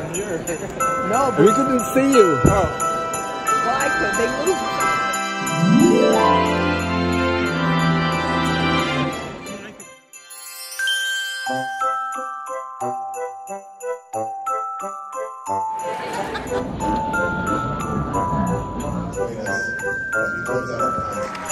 on here. No, but we couldn't see you. Oh. Why could they move? Join us as we close out our concert.